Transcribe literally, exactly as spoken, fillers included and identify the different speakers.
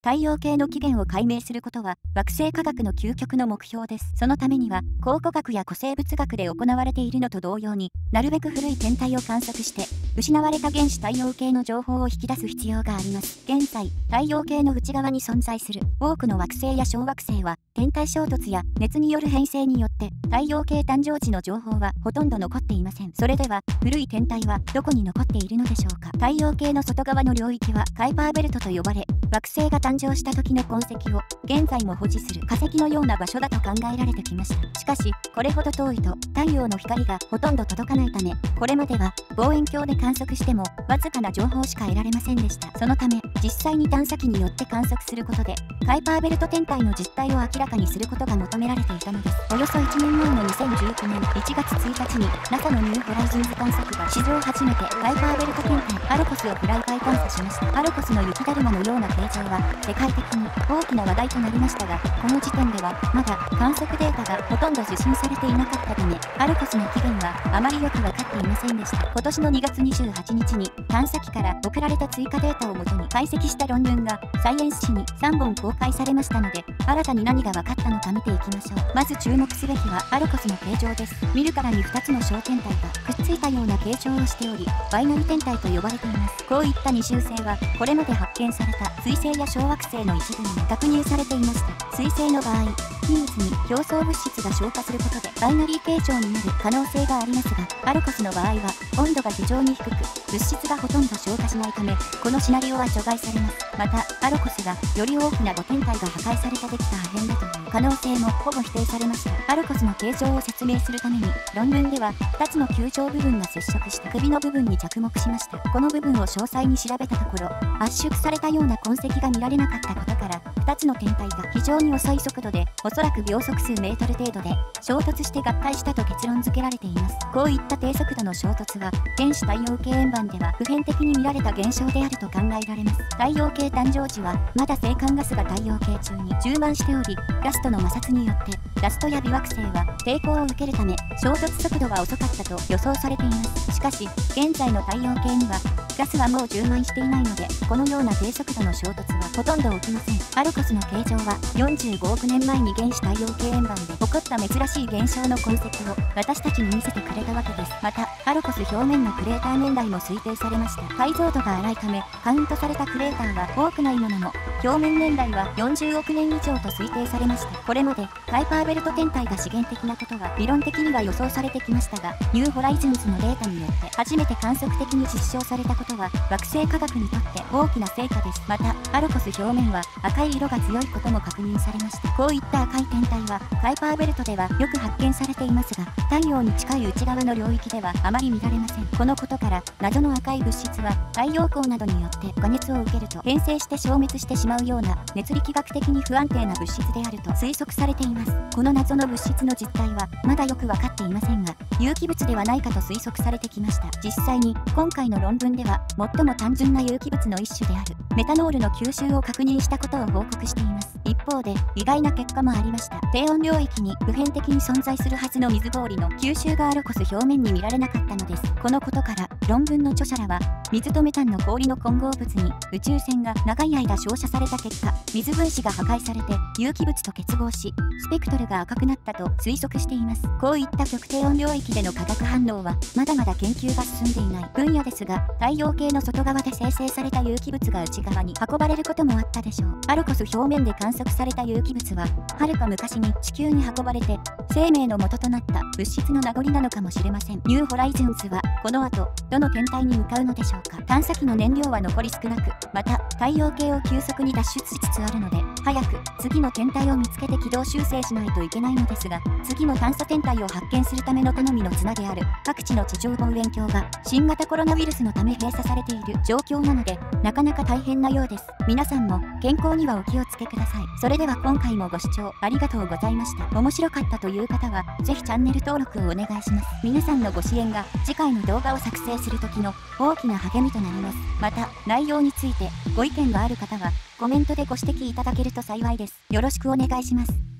Speaker 1: 太陽系の起源を解明することは惑星科学の究極の目標です。そのためには考古学や古生物学で行われているのと同様に、なるべく古い天体を観測して失われた原始太陽系の情報を引き出す必要があります。現在、太陽系の内側に存在する多くの惑星や小惑星は天体衝突や熱による変性によって太陽系誕生地の情報はほとんど残っていません。それでは古い天体はどこに残っているのでしょうか。太陽系の外側の領域はカイパーベルトと呼ばれ、惑星が誕生した時の痕跡を現在も保持する化石のような場所だと考えられてきました。しかし、これほど遠いと太陽の光がほとんど届かないため、これまでは望遠鏡で観測してもわずかな情報しか得られませんでした。そのため、実際に探査機によって観測することで、カイパーベルト天体の実態を明らかにすることが求められていたのです。およそいちねんまえのにせんじゅうきゅうねんいちがつついたちに ナサ のニューホライズンズ探査機が史上初めてカイパーベルト天体アルコスをフライ海探査しました。アルコスの雪だるまのような形状は世界的に大きな話題となりましたが、この時点ではまだ観測データがほとんど受信されていなかったため、アルコスの起源はあまりよく分かっていませんでした。今年のにがつにじゅうはちにちに探査機から送られた追加データをもとに解析した論文がサイエンス誌にさんぼん公開されましたので、新たに何が分かったのか見ていきましょう。まず注目すべきはアルコスの形状です。見るからにふたつの小天体がくっついたような形状をしており、バイナリ天体と呼ばれています。こういった二重星はこれまで発見された水星や小惑星の一部に確認されていました。水星の場合、均一に表層物質が消化することでバイナリー形状になる可能性がありますが、アルコスの場合は温度が非常に低く物質がほとんど消化しないため、このシナリオは除外されます。また、アルコスがより大きなご天体が破壊されたできた破片だという可能性もほぼ否定されました。アルコスの形状を説明するために、論文ではふたつの球状部分が接触した首の部分に着目しました。この部分を詳細に調べたところ、圧縮されたような痕跡が見られなかったことから、ふたつの天体が非常に遅い速度で、おそらく秒速数メートル程度で衝突して合体したと結論付けられています。こういった低速度の衝突は、原始太陽系円盤では普遍的に見られた現象であると考えられます。太陽系誕生時は、まだ星間ガスが太陽系中に充満しており、ガスとの摩擦によってダストや微惑星は抵抗を受けるため、衝突速度が遅かったと予想されています。しかし、現在の太陽系にはガスはもう充満していないので、このような低速度の衝突はほとんど起きません。アルコスの形状はよんじゅうごおくねんまえに原始太陽系円盤で起こった珍しい現象の痕跡を私たちに見せてくれたわけです。また、アルコス表面のクレーター年代も推定されました。解像度が荒いため、カウントされたクレーターは多くないものの、表面年代はよんじゅうおくねん以上と推定されました。これまでカイパーベルト天体が資源的なことは理論的には予想されてきましたが、ニューホライズンズのデータによって初めて観測的に実証されたことは惑星科学にとって大きな成果です。また、アルコス表面は赤い色が強いことも確認されました。こういった赤い天体はカイパーベルトではよく発見されていますが、太陽に近い内側の領域ではあまり見られません。このことから、謎の赤い物質は太陽光などによって加熱を受けると変性して消滅してしまうような熱力学的に不安定な物質であると推測されています。この謎の物質の実態はまだよく分かっていませんが、有機物ではないかと推測されてきました。実際に今回の論文では最も単純な有機物の一種であるメタノールの吸収を確認したことを報告しています。一方で意外な結果もありました。低温領域に普遍的に存在するはずの水氷の吸収がアルコス表面に見られなかったのです。このことから論文の著者らは、水とメタンの氷の混合物に宇宙船が長い間照射された結果、水分子が破壊されて有機物と結合し、スペクトルが赤くなったと推測しています。こういった極低温領域での化学反応はまだまだ研究が進んでいない分野ですが、太陽系の外側で生成された有機物が内側に運ばれることもあったでしょう。アルコス表面で観測された有機物は、はるか昔に地球に運ばれて生命の元となった物質の名残なのかもしれません。ニューホライズンズはこの後どの天体に向かうのでしょうか。探査機の燃料は残り少なく、また太陽系を急速に脱出しつつあるので、早く次の天体を見つけて軌道修正しないといけないのですが、次の探査天体を発見するための頼みの綱である各地の地上望遠鏡が新型コロナウイルスのため閉鎖されている状況なので、なかなか大変なようです。皆さんも健康にはお気をつけください。それでは今回もご視聴ありがとうございました。面白かったという方はぜひチャンネル登録をお願いします。皆さんのご支援が次回の動画を作成する時の大きな励みとなります。また、内容についてご意見がある方はコメントでご指摘いただけると幸いです。よろしくお願いします。